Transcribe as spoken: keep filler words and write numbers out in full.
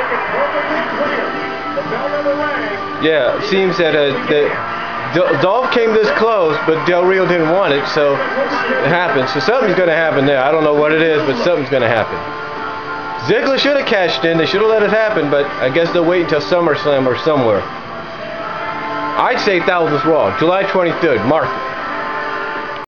Yeah, it seems that, uh, that Dolph came this close, but Del Rio didn't want it, so it happened. So something's going to happen there. I don't know what it is, but something's going to happen. Ziggler should have cashed in. They should have let it happen, but I guess they'll wait until SummerSlam or somewhere. I'd say Thousands Raw, July twenty-third. Mark it.